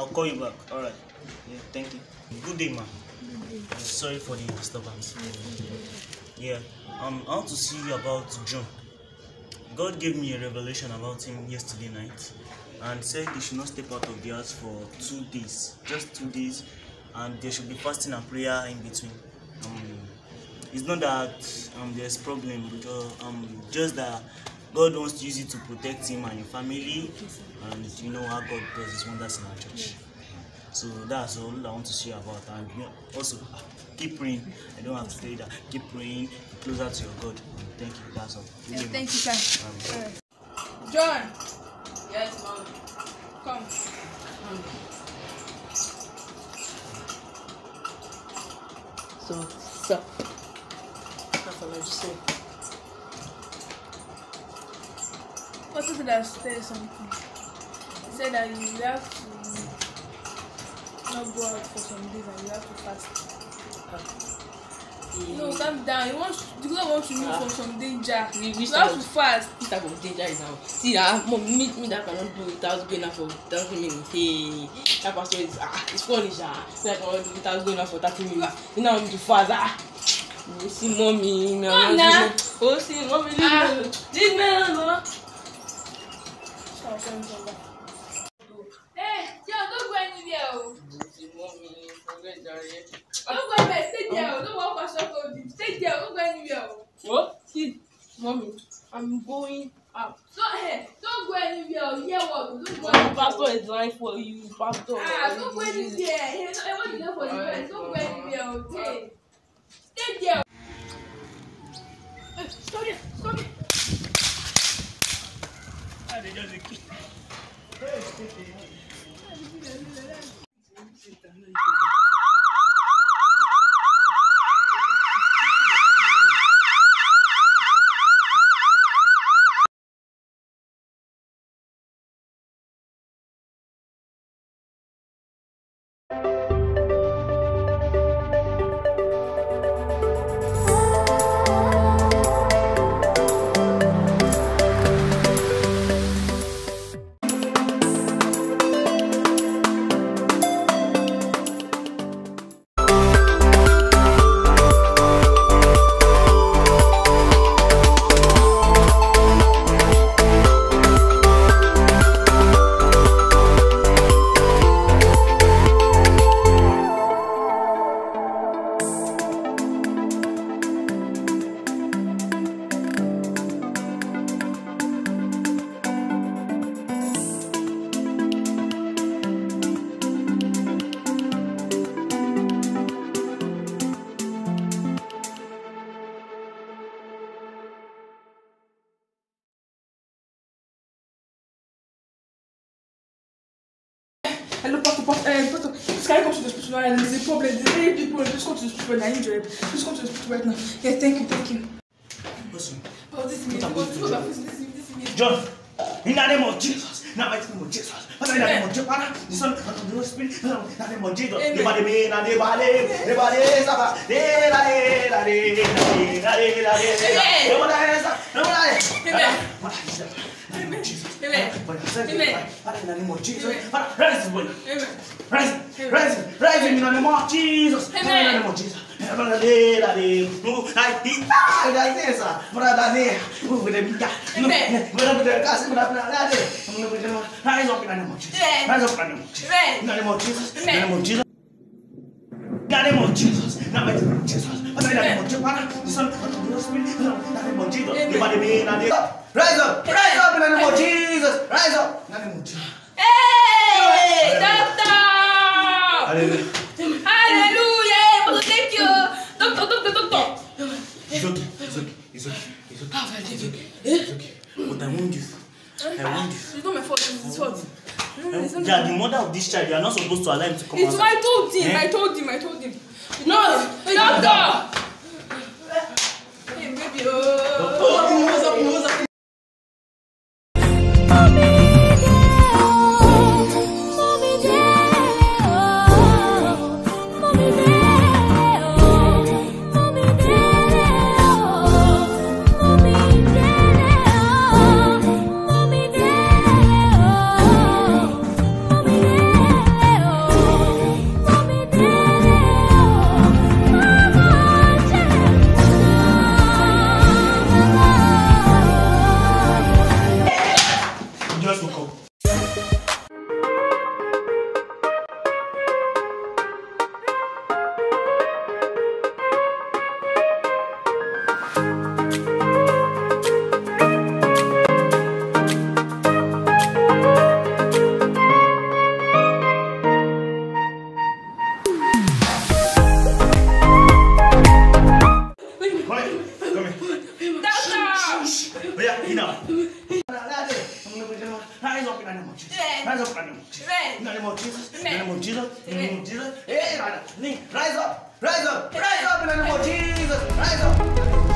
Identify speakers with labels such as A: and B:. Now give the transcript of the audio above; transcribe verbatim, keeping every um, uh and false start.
A: call you back. All right. Yeah, thank you. Good day, ma. Sorry for the disturbance. Yeah, um, I want to see you about John. God gave me a revelation about him yesterday night and said he should not step out of the house for two days, just two days, and there should be fasting and prayer in between. Um, it's not that um there's problem, because um just that God wants to use it to protect him and your family, and you know how God does his wonders in our church. So that's all I want to share about. And you know, also keep praying. I don't have to tell you that. Keep praying, be closer to your God. Thank you. That's all.
B: Yeah, thank you, sir.
A: Um,
B: right. John.
C: Yes, mom.
B: Come.
C: So, so. That's what I just said.
B: What if I say something? He said that you have to not go out for some days and you have to fast.
C: Uh,
B: No, calm down. He wants, the God wants to move
C: uh,
B: from some danger.
C: We, we
B: you have to fast.
C: This type of danger is now. See, that mom, me, me that cannot do without going out for thirty minutes. Hey, that pastor is ah, it's funny, ah. Me that cannot do without going out for thirty minutes. You know, I'm too fast, ah. You see, mommy, me,
B: Mom, nah.
C: Oh, see, mommy, leave
B: Ah.
C: me, leave me alone.
B: Hey, John, don't go anywhere. Oh.
C: See, mommy, forget that.
B: Don't go anywhere. Stay there. Oh. Don't go what pastor told you. Stay there. Don't go anywhere. Oh.
C: What? See, mommy, I'm going out.
B: So, hey, don't go anywhere. Oh. Hear what? Don't go
C: My
B: anywhere.
C: pastor is lying for you, pastor.
B: Ah, don't go anywhere. Hey, I want to know for the rest. Don't go anywhere. Okay. Stay there. Hey, stop there. Stop there.
A: Ah, they just keep.
B: Hello, Pastor, Pastor, uh, Pastor, please can I come to the hospital now? There's a problem, there's a very big problem. Please come to the hospital, I'm injured. Please come to the hospital right now. Yeah, thank you, thank you.
A: Listen.
B: Oh, this is me.
A: What am I
B: This
A: doing?
B: is me. This is me. This is me.
A: John, in the name of Jesus, now I name of Jesus. Father, in the name of Jesus, Father, the Son, and the Holy Spirit, in the name of Jesus.
B: Amen.
A: The body, me, na the body, the body, Saba, the la de la de la de la de la de. The body, the body.
B: Amen.
A: Amen. Jesus.
B: Amen. Amen.
A: Father, in the name of Jesus, Father, rise this body.
B: Amen.
A: Rise, rise, rise in the name of Jesus. Father, in the name of Jesus. Father, the la de, move, I think, I like this, Father, the move with the media.
B: Amen.
A: Rise up in the name of Jesus. Rise up in the name of Jesus. In the name of Jesus. In the name of Jesus. In the name of Jesus. In the name of Jesus. Father, in the name of Jesus. Father, the Son, and the Holy Spirit. In the name of Jesus. Rise up. Rise up in the name of Jesus. Rise up in the name of Jesus.
B: Hey, doctor!
A: Hallelujah.
B: Hallelujah! Pastor, thank you. Doctor, doctor, doctor.
A: It's okay. It's okay. It's okay. It's okay. It's okay. It's okay. But I want you. I want you.
B: It's not my fault. It's his fault.
A: You are the mother of this child. You are not supposed to allow him to come
B: It's
A: outside.
B: my told him.
A: Eh?
B: I told him. I told him.
C: No,
B: Doctor! Hey, baby. Oh, what's up? What's up?
D: Oh
B: Amen.
A: In the name of Jesus. In the
B: Amen.
A: name of Jesus. In the name of Jesus.
D: Hey, rise up, rise up, rise up in the name of Jesus. Rise up.